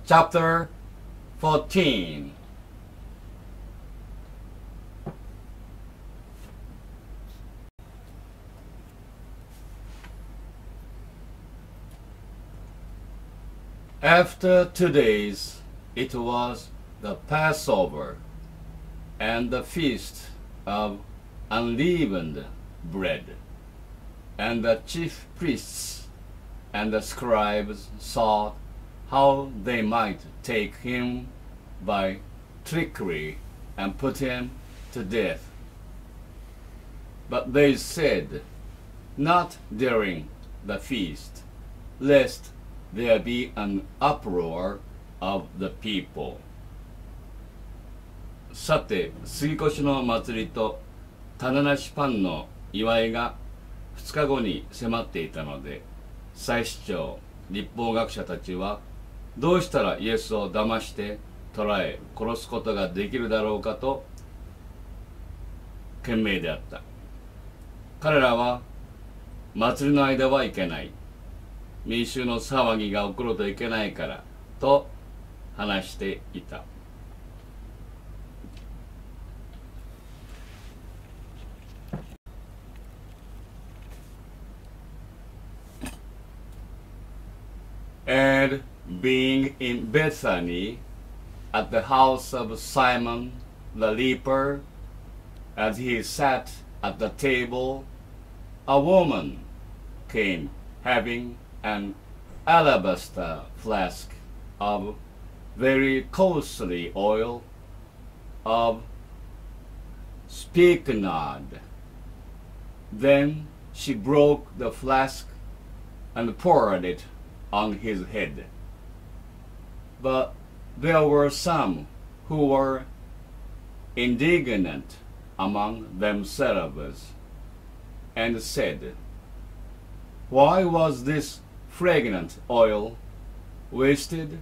Chapter 14. After 2 days, it was the Passover and the feast of unleavened bread. And the chief priests and the scribes sought how they might take him by trickery and put him to death. But they said, not during the feast, lest there be an uproar of the people. さて、杉越の祭りと種なしパンの祝いが2日後に迫っていたので、祭司長、律法学者たちはどうしたらイエスを騙して捕らえ殺すことができるだろうかと懸命であった。彼らは祭りの間はいけない、民衆の騒ぎが起こるといけないからと話していた。And being in Bethany at the house of Simon the leper, as he sat at the table, a woman came having an alabaster flask of very costly oil of spikenard. Then she broke the flask and poured it on his head. But there were some who were indignant among themselves and said, Why was this fragrant oil wasted?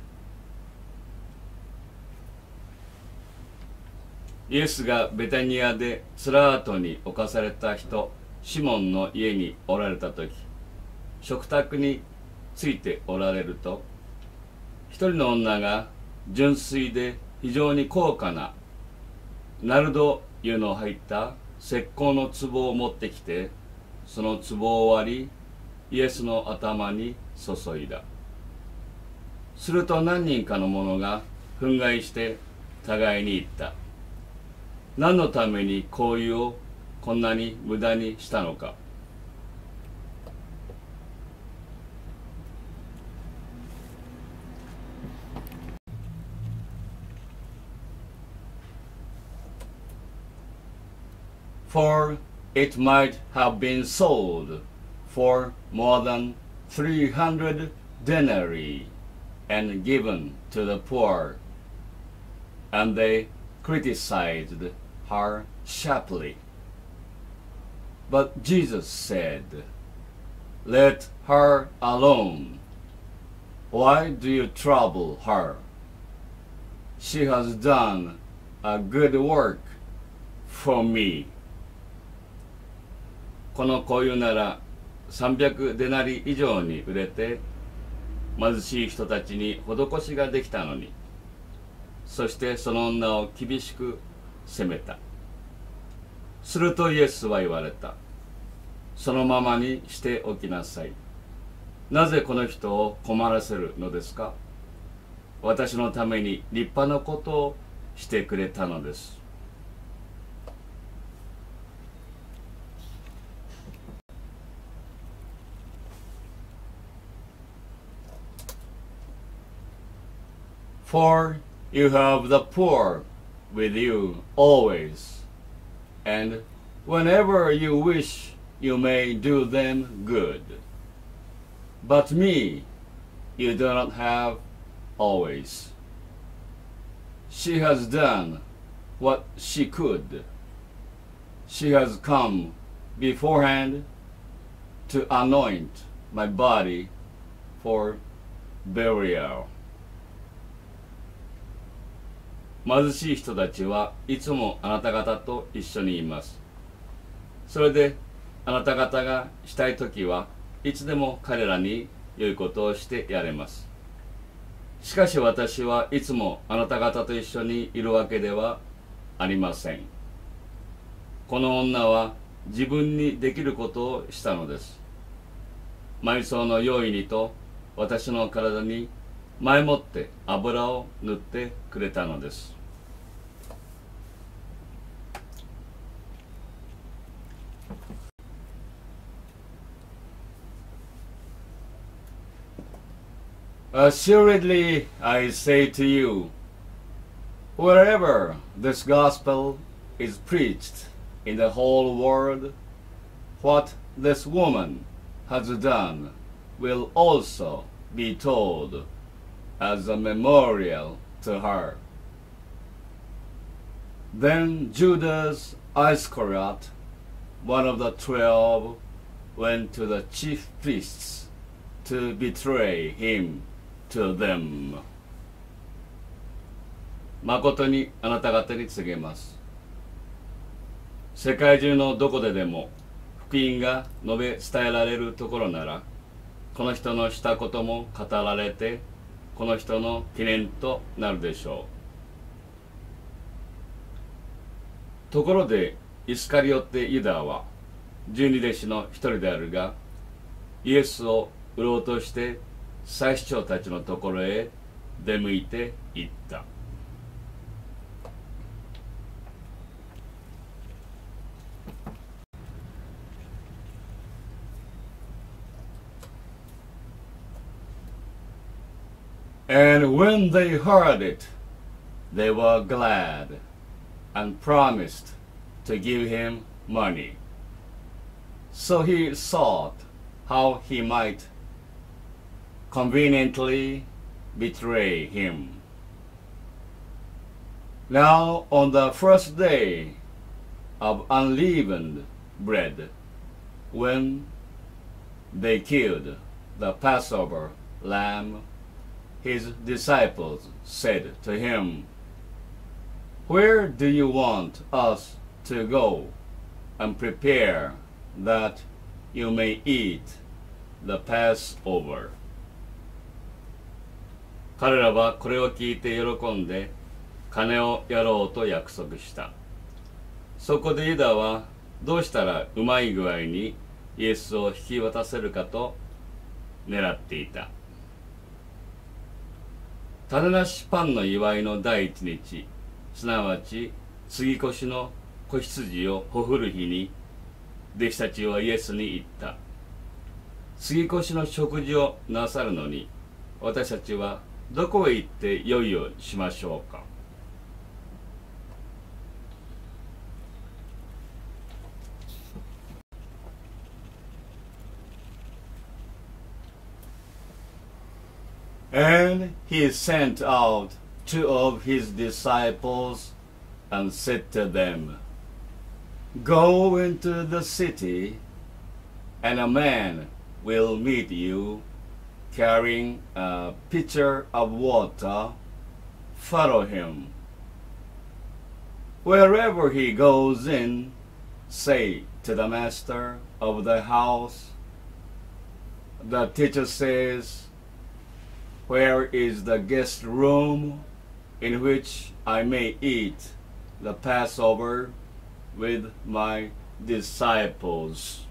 イエスがベタニアでツラートに侵された人シモンの家におられた時、食卓についておられると、一人の女が純粋で非常に高価なナルド油の入った石膏の壺を持ってきて、その壺を割りイエスの頭に注いだ。すると何人かの者が憤慨して互いに言った。何のために香油をこんなに無駄にしたのか。For it might have been sold for more than 300 denarii and given to the poor. And they criticized her sharply. But Jesus said, Let her alone. Why do you trouble her? She has done a good work for me. この香油なら300デナリ以上に売れて貧しい人たちに施しができたのに、そしてその女を厳しく責めた。するとイエスは言われた。そのままにしておきなさい。なぜこの人を困らせるのですか。私のために立派なことをしてくれたのです。For you have the poor with you always, and whenever you wish you may do them good. But me you do not have always. She has done what she could. She has come beforehand to anoint my body for burial. 貧しい人たちはいつもあなた方と一緒にいます。それであなた方がしたいときはいつでも彼らに良いことをしてやれます。 しかし私はいつもあなた方と一緒にいるわけではありません。この女は自分にできることをしたのです。埋葬の用意にと私の体に前もって油を塗ってくれたのです。Assuredly, I say to you, wherever this gospel is preached in the whole world, what this woman has done will also be told as a memorial to her. Then Judas Iscariot, one of the 12, went to the chief priests to betray him to them. 誠にあなた方に告げます。世界中のどこででも福音が述べ伝えられるところなら、この人のしたことも語られて、この人の記念となるでしょう。ところでイスカリオテ・ユダは十二弟子の一人であるが、イエスを売ろうとして祭司長たちのところへ出向いていった。And when they heard it, they were glad and promised to give him money. So he sought how he might conveniently betray him. Now on the first day of unleavened bread, when they killed the Passover lamb, his disciples said to him, "Where do you want us to go and prepare that you may eat the Passover?" 彼らはこれを聞いて喜んで金をやろうと約束した。そこでユダはどうしたらうまい具合にイエスを引き渡せるかと狙っていた。種なしパンの祝いの第一日、すなわち杉越の子羊をほふる日に、弟子たちはイエスに言った。杉越の食事をなさるのに、私たちはどこへ行ってよいをしましょうか。And he sent out 2 of his disciples and said to them, "Go into the city, and a man will meet you carrying a pitcher of water. Follow him. Wherever he goes in, say to the master of the house, 'The teacher says, where is the guest room in which I may eat the Passover with my disciples?'"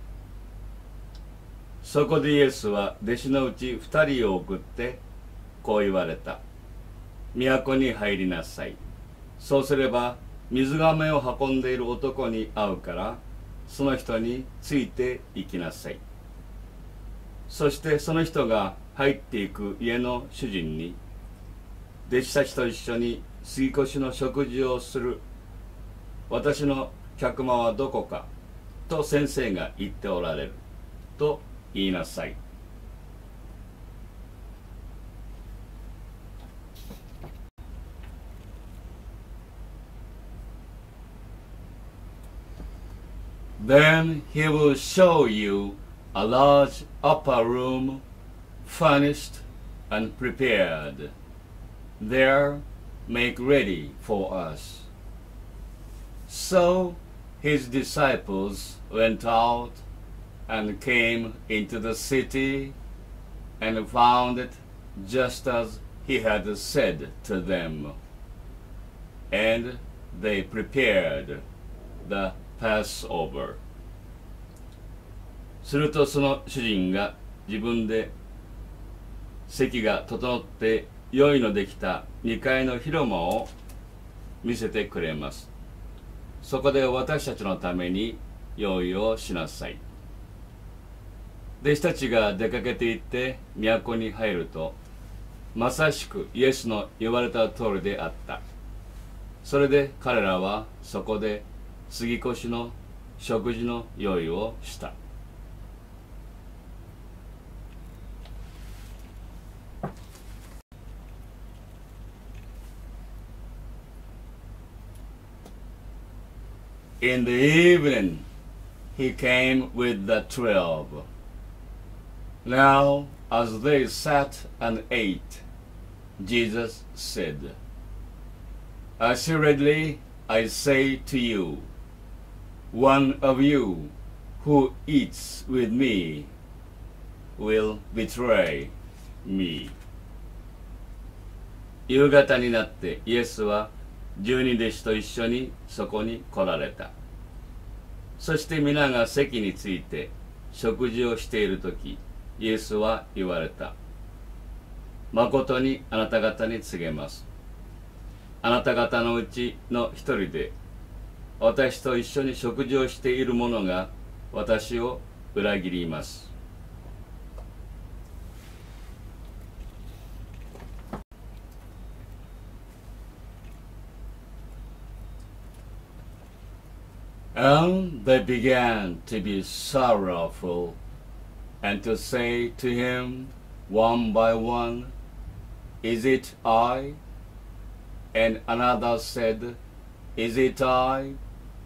そこでイエスは弟子のうち2人を送ってこう言われた。都に入りなさい。そうすれば水がめを運んでいる男に会うから、その人について行きなさい。そしてその人が入っていく家の主人に、弟子たちと一緒に杉越の食事をする私の客間はどこかと先生が言っておられると言いなさい。Then he will show you a large upper room, furnished and prepared. There make ready for us. So his disciples went out and came into the city and found it just as he had said to them, and they prepared the Passover. するとその主人が自分で席が整って良いのできた2階の広間を見せてくれます。そこで私たちのために用意をしなさい。弟子たちが出かけて行って都に入ると、まさしくイエスの言われた通りであった。それで彼らはそこで杉越の食事の用意をした。In the evening, he came with the 12. Now, as they sat and ate, Jesus said, Assuredly, I say to you, one of you who eats with me will betray me. 夕方になってイエスは十二弟子と一緒にそこに来られた。そして皆が席について食事をしているとき、イエスは言われた。誠にあなた方に告げます。あなた方のうちの一人で、私と一緒に食事をしている者が私を裏切ります。And they began to be sorrowful, and to say to him one by one, Is it I? And another said, Is it I?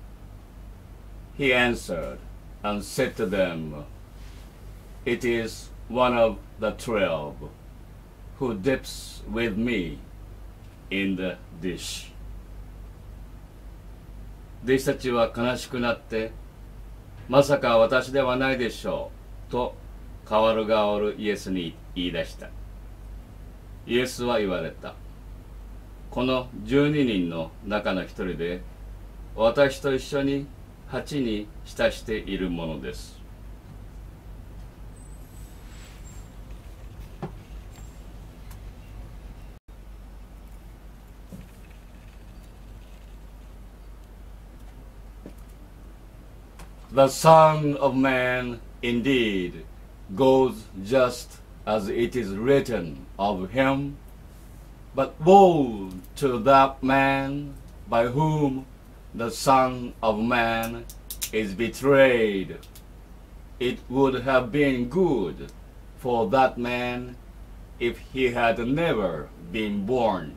He answered and said to them, It is one of the 12, who dips with me in the dish. 弟子たちは悲しくなって、まさか私ではないでしょう、と代わる代わるイエスに言い出した。イエスは言われた。この12人の中の一人で、私と一緒に鉢に浸しているものです。The Son of Man indeed goes just as it is written of him, but woe to that man by whom the Son of Man is betrayed. It would have been good for that man if he had never been born.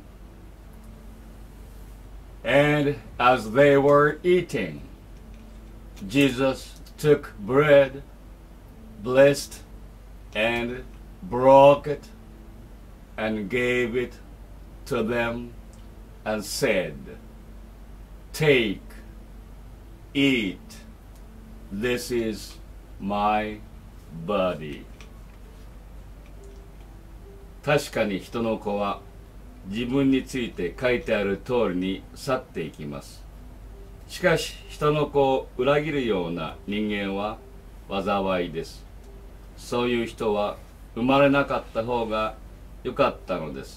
And as they were eating, Jesus took bread, blessed, and broke it, and gave it to them, and said, Take, eat, this is my body. 確かに人の子は自分について書いてある通りに去っていきます。しかし人の子を裏切るような人間は災いです。そういう人は生まれなかった方がよかったのです。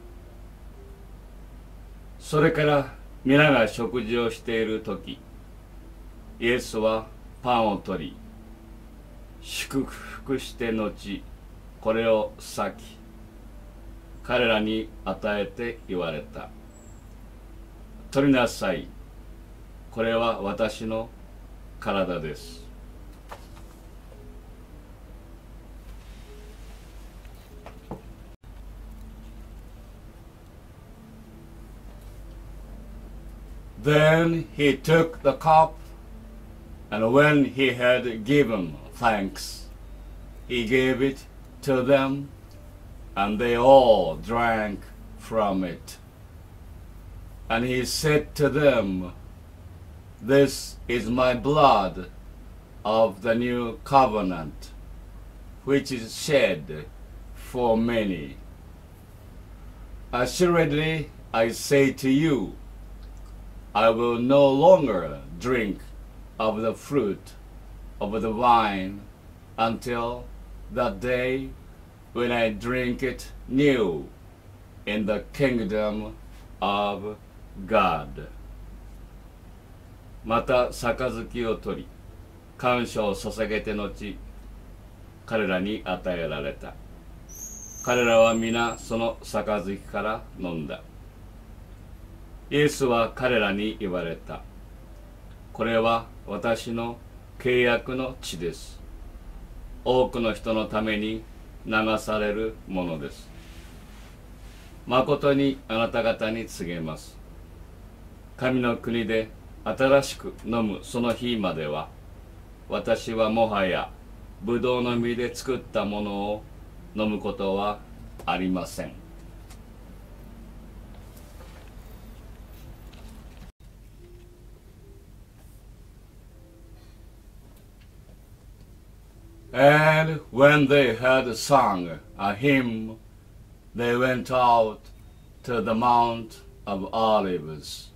それから皆が食事をしているとき、イエスはパンを取り、祝福して後、これを裂き、彼らに与えて言われた。取りなさい。これは私の体です。Then he took the cup, and when he had given thanks, he gave it to them, and they all drank from it. And he said to them, This is my blood of the new covenant, which is shed for many. Assuredly, I say to you, I will no longer drink of the fruit of the vine until that day when I drink it new in the kingdom of God. また杯を取り、感謝を捧げて後、彼らに与えられた。彼らは皆その杯から飲んだ。イエスは彼らに言われた。これは私の契約の血です。多くの人のために流されるものです。誠にあなた方に告げます。神の国で新しく飲むその日までは、私はもはやブドウの実で作ったものを飲むことはありません。And when they had sung a hymn, they went out to the Mount of Olives.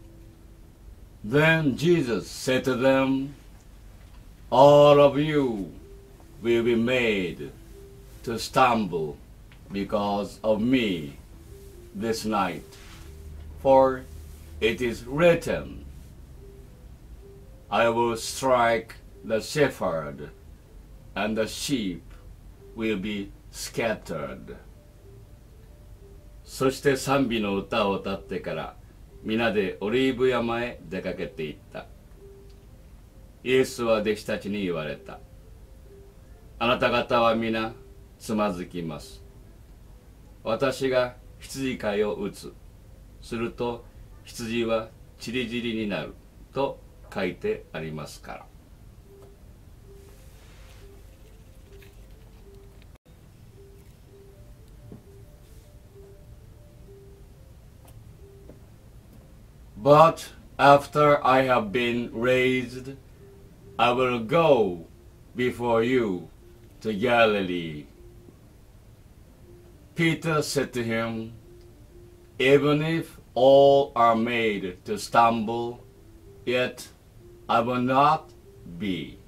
Then Jesus said to them, All of you will be made to stumble because of me this night, for it is written, I will strike the shepherd, and the sheep will be scattered. そして賛美の歌を歌ってから皆でオリーブ山へ出かけていった。イエスは弟子たちに言われた。あなた方は皆つまずきます。私が羊飼いを打つ。すると羊はちりぢりになると書いてありますから。But after I have been raised, I will go before you to Galilee. Peter said to him, Even if all are made to stumble, yet I will not be.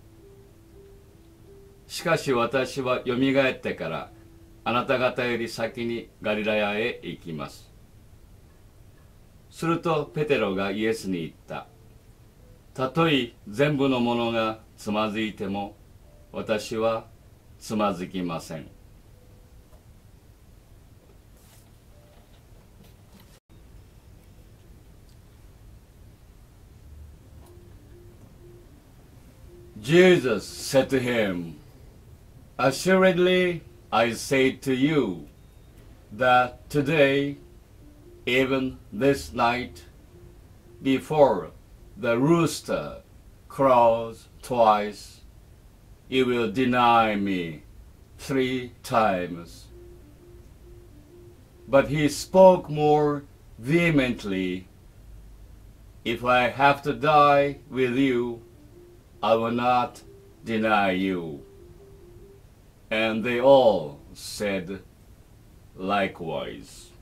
しかし私はよみがえってからあなた方より先にガリラヤへ行きます。するとペテロがイエスに言った。たとえ全部のものがつまずいても私はつまずきません。Jesus said to him, Assuredly I say to you that today, even this night, before the rooster crows twice, you will deny me 3 times. But he spoke more vehemently, If I have to die with you, I will not deny you. And they all said likewise.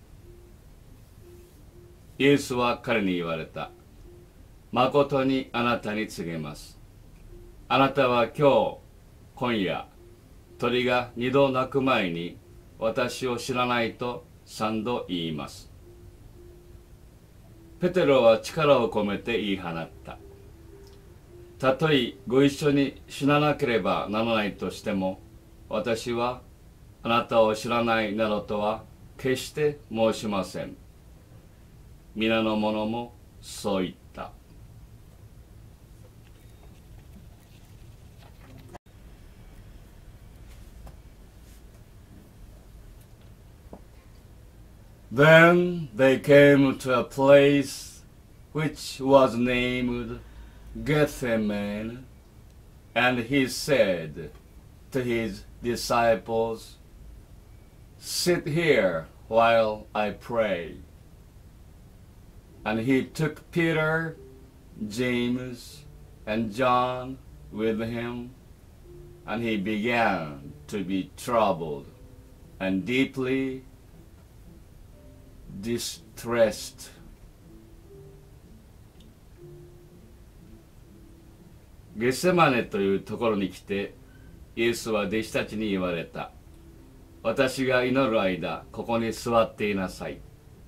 イエスは彼に言われた。誠にあなたに告げます。あなたは今夜、鳥が2度鳴く前に私を知らないと3度言います。ペテロは力を込めて言い放った。たとえご一緒に死ななければならないとしても、私はあなたを知らないなどとは決して申しません。皆の者もそう言った。Then they came to a place which was named Gethsemane, and he said to his disciples, Sit here while I pray. And he took Peter, James, and John with him, and he began to be troubled and deeply distressed. ゲセマネというところに来て、イエスは弟子たちに言われた。私が祈る間、ここに座っていなさい。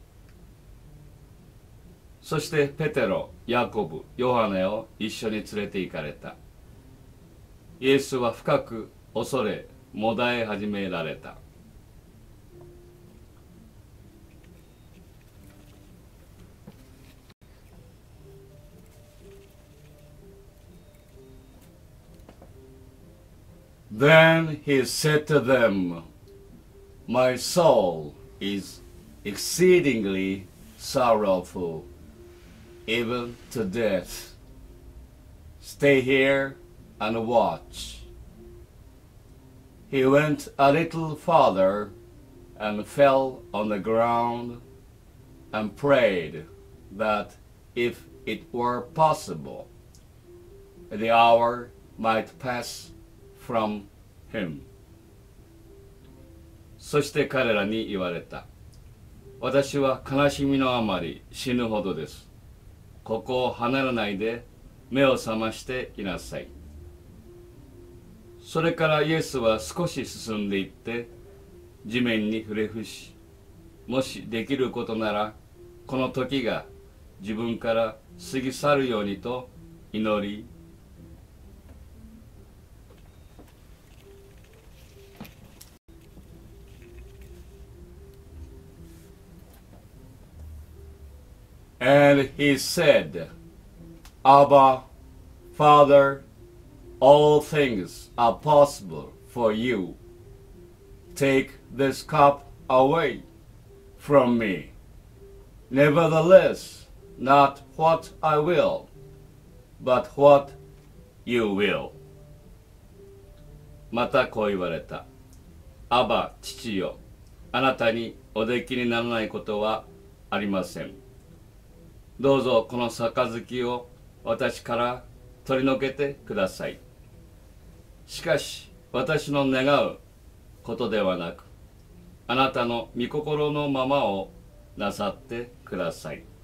そしてペテロ、ヤコブ、ヨハネを一緒に連れて行かれた。イエスは深く恐れ、もだえ始められた。Then he said to them, My soul is exceedingly sorrowful, even to death. Stay here and watch. He went a little farther and fell on the ground and prayed that if it were possible, the hour might pass from him. そして彼らに言われた。私は悲しみのあまり死ぬほどです。ここを離れないで目を覚ましていなさい。それからイエスは少し進んでいって地面に触れ伏し、もしできることならこの時が自分から過ぎ去るようにと祈り、And he said, Abba, Father, all things are possible for you. Take this cup away from me. Nevertheless, not what I will, but what you will. またこう言われた。アバ、父よ、あなたにおできにならないことはありません。どうぞこの杯を私から取り除けてください。しかし私の願うことではなく、あなたの御心のままをなさってください。